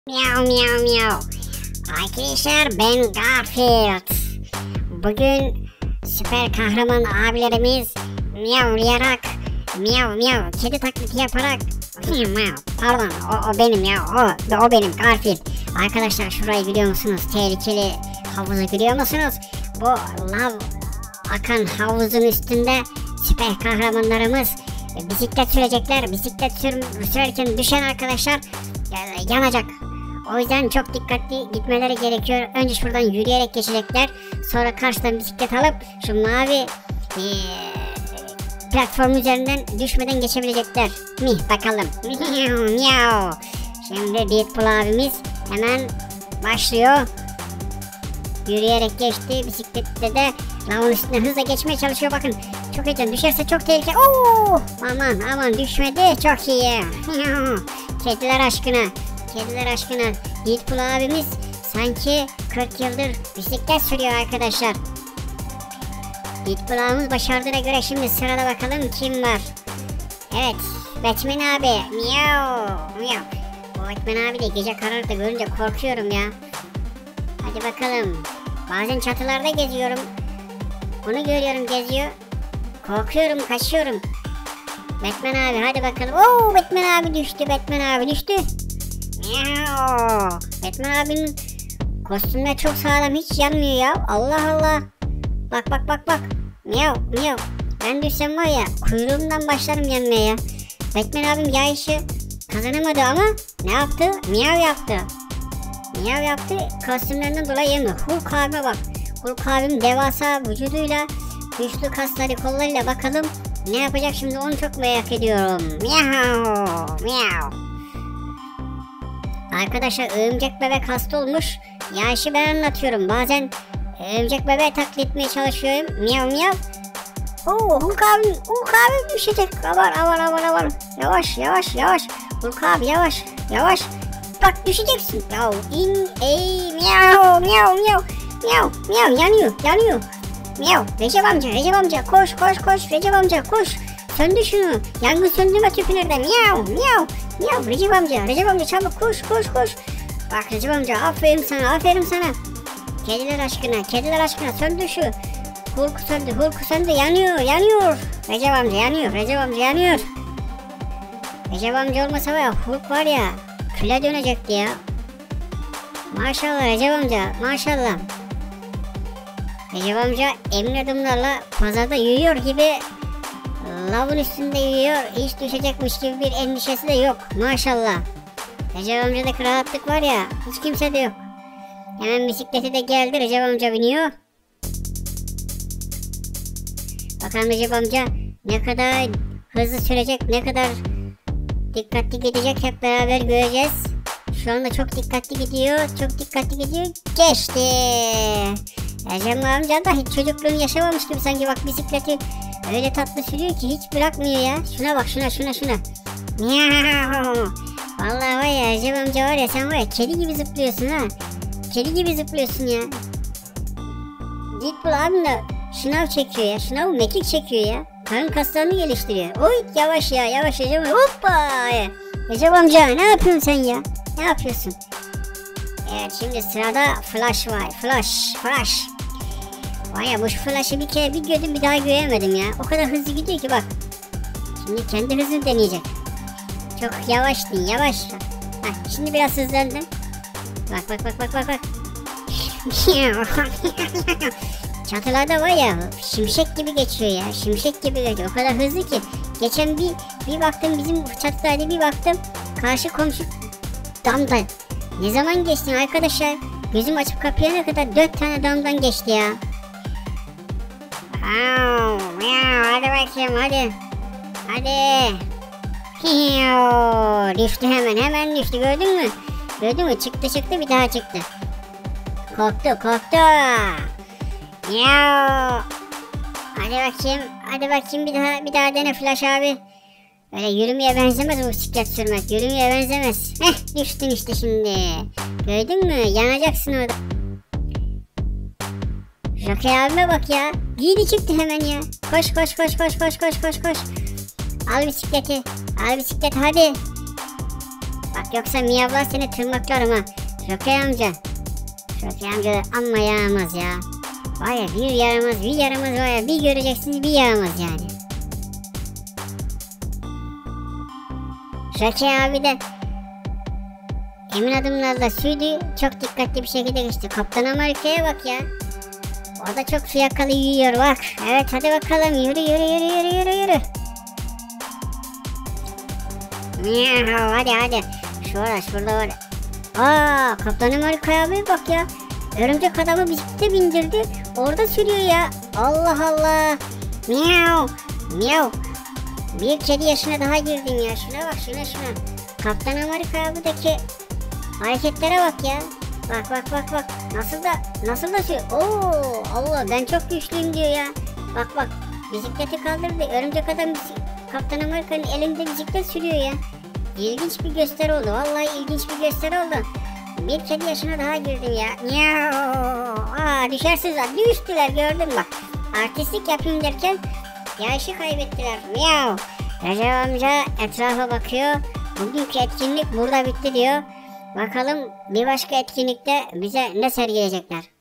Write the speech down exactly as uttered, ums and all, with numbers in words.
Miau miau miau. Arkadaşlar ben Garfield. Bugün süper kahraman abilerimiz miyavlayarak, miyav miyav kedi taklidi yaparak, miyav pardon o, o benim ya o, o benim Garfield. Arkadaşlar şurayı biliyor musunuz? Tehlikeli havuzu biliyor musunuz? Bu lav akan havuzun üstünde süper kahramanlarımız bisiklet sürecekler. Bisiklet sür sürerken düşen arkadaşlar yanacak. O yüzden çok dikkatli gitmeleri gerekiyor. Önce şuradan yürüyerek geçecekler. Sonra karşıdan bisiklet alıp şu mavi ee, platform üzerinden düşmeden geçebilecekler. Mi bakalım. Miau. Şimdi Deadpool abimiz hemen başlıyor. Yürüyerek geçti. Bisiklette de lavın üstüne hızla geçmeye çalışıyor. Bakın çok heyecan, düşerse çok tehlikeli. Oo! Aman aman düşmedi, çok iyi. Kediler aşkına. Kediler aşkına Deadpool abimiz sanki kırk yıldır bisiklet sürüyor arkadaşlar. Deadpool abimiz başardığına göre şimdi sırada bakalım kim var. Evet, Batman abi. Miau miau. Bu Batman abi de gece karanlıkta görünce korkuyorum ya. Hadi bakalım. Bazen çatılarda geziyorum. Onu görüyorum geziyor. Korkuyorum, kaçıyorum. Batman abi hadi bakalım. Oo, Batman abi düştü. Batman abi düştü. Miau. Batman abinin kostümler çok sağlam, hiç yanmıyor ya. Allah Allah. Bak bak bak bak. Miau miau. Ben düşsem var ya, kuyruğumdan başlarım yanmaya ya. Batman abim yağ işi kazanamadı ama ne yaptı? Miau yaptı. Miau yaptı. Kostümlerinden dolayı yemiyor. Hulk abime bak. Hulk abim devasa vücuduyla, güçlü kasları, kollarıyla bakalım ne yapacak şimdi, onu çok merak ediyorum. Miau miau. Arkadaşlar örümcek bebek hasta olmuş. Ya işi ben anlatıyorum. Bazen örümcek bebeği taklit etmeye çalışıyorum. Miyav miyav. Oo, Hulk abi, Hulk abi düşecek. Aman aman aman aman. Yavaş yavaş yavaş. Hulk abi yavaş yavaş. Bak düşeceksin. Ya in ey miyav miyav miyav. Miyav miyav yanıyor yanıyor. Miyav. Recep amca Recep amca koş koş koş Recep amca koş. Söndü şunu. Yangın söndürme tüpü nerede? Miyav miyav. Miyav Recep amca Recep amca çabuk koş koş koş. Bak Recep amca aferin sana aferin sana. Kediler aşkına kediler aşkına söndü şu. Hulk söndü Hulk söndü yanıyor yanıyor. Recep amca yanıyor Recep amca yanıyor. Recep amca olmasa var ya, Hulk var ya küle dönecekti ya. Maşallah Recep amca maşallah. Recep amca emin adımlarla pazarda yürüyor gibi, lavın üstünde yürüyor, hiç düşecekmiş gibi bir endişesi de yok maşallah. Recep amcadaki rahatlık var ya, hiç kimse de yok. Hemen bisikleti de geldi, Recep amca biniyor. Bakalım Recep amca ne kadar hızlı sürecek, ne kadar dikkatli gidecek, hep beraber göreceğiz. Şu anda çok dikkatli gidiyor, çok dikkatli gidiyor. Geçti. Recep amca da hiç çocukluğunu yaşamamış gibi sanki, bak bisikleti öyle tatlı sürüyor ki hiç bırakmıyor ya. Şuna bak şuna şuna şuna. Miau. Vallahi var ya Recep amca var ya, sen var ya kedi gibi zıplıyorsun ha. Kedi gibi zıplıyorsun ya. Deadpool abim de şınav çekiyor ya. Şınav mekik çekiyor ya. Karın kaslarını geliştiriyor. Oy yavaş ya yavaş Recep amca. Hoppa. Recep amca ne yapıyorsun sen ya? Ne yapıyorsun? Evet şimdi sırada Flash var. Flash. Flash. Var ya bu Flash'ı bir kere bir gördüm, bir daha göremedim ya. O kadar hızlı gidiyor ki bak. Şimdi kendi hızını deneyecek. Çok yavaştın yavaş. Heh, şimdi biraz hızlandın. Bak bak bak bak bak bak. Çatılarda var ya şimşek gibi geçiyor ya. Şimşek gibi geçiyor. O kadar hızlı ki. Geçen bir bir baktım, bizim çatıdaydı, bir baktım karşı komşu damda. Ne zaman geçtin arkadaşlar? Gözüm açıp kapayana kadar dört tane damdan geçti ya. Miau, miau, hadi bakayım hadi. Hadi. Miau, düştü hemen hemen düştü, gördün mü? Gördün mü? Çıktı çıktı bir daha çıktı. Korktu korktu. Miau. Hadi bakayım hadi bakayım bir daha bir daha dene Flash abi. Öyle yürümeye benzemez bu bisiklet sürmek, yürümeye benzemez. Heh düştün işte şimdi. Gördün mü? Yanacaksın orada. Jockey abime bak ya. Giydi çıktı hemen ya. Koş koş koş koş koş koş koş koş. Al bisikleti. Al bisikleti hadi. Bak yoksa miyavlar seni tırmaklarım ha. Şoker amca. Şoker amca da amma yaramaz ya. Var ya bir yaramaz bir yaramaz var ya, bir göreceksiniz bir yaramaz yani. Şoker abi de emin adımlarla sürdü, çok dikkatli bir şekilde geçti. Kaptan Amerika'ya bak ya. O da çok fiyakalı yiyor bak. Evet hadi bakalım, yürü yürü yürü yürü yürü yürü. Miau, hadi hadi. Şurada şurada var. Aa, Kaptan Amerika'ya bir bak ya. Örümcek adamı bisiklete bindirdi. Orada sürüyor ya. Allah Allah. Miau. Miau. Bir kedi yaşına daha girdim ya. Şuna bak şuna şuna. Kaptan Amerika abideki hareketlere bak ya. Bak bak bak bak. Nasıl da nasıl da sürüyor. Oo Allah, ben çok güçlüyüm diyor ya. Bak bak. Bisikleti kaldırdı. Örümcek adam Kaptan Amerika'nın elinde bisiklet sürüyor ya. İlginç bir gösteri oldu. Vallahi ilginç bir gösteri oldu. Bir kedi yaşına daha girdim ya. Miau. Aa, düşersiz var. Düştüler, gördün bak. Artistlik yapayım derken yarışı kaybettiler. Miau. Recep amca etrafa bakıyor. Bugünkü etkinlik burada bitti diyor. Bakalım bir başka etkinlikte bize ne sergileyecekler.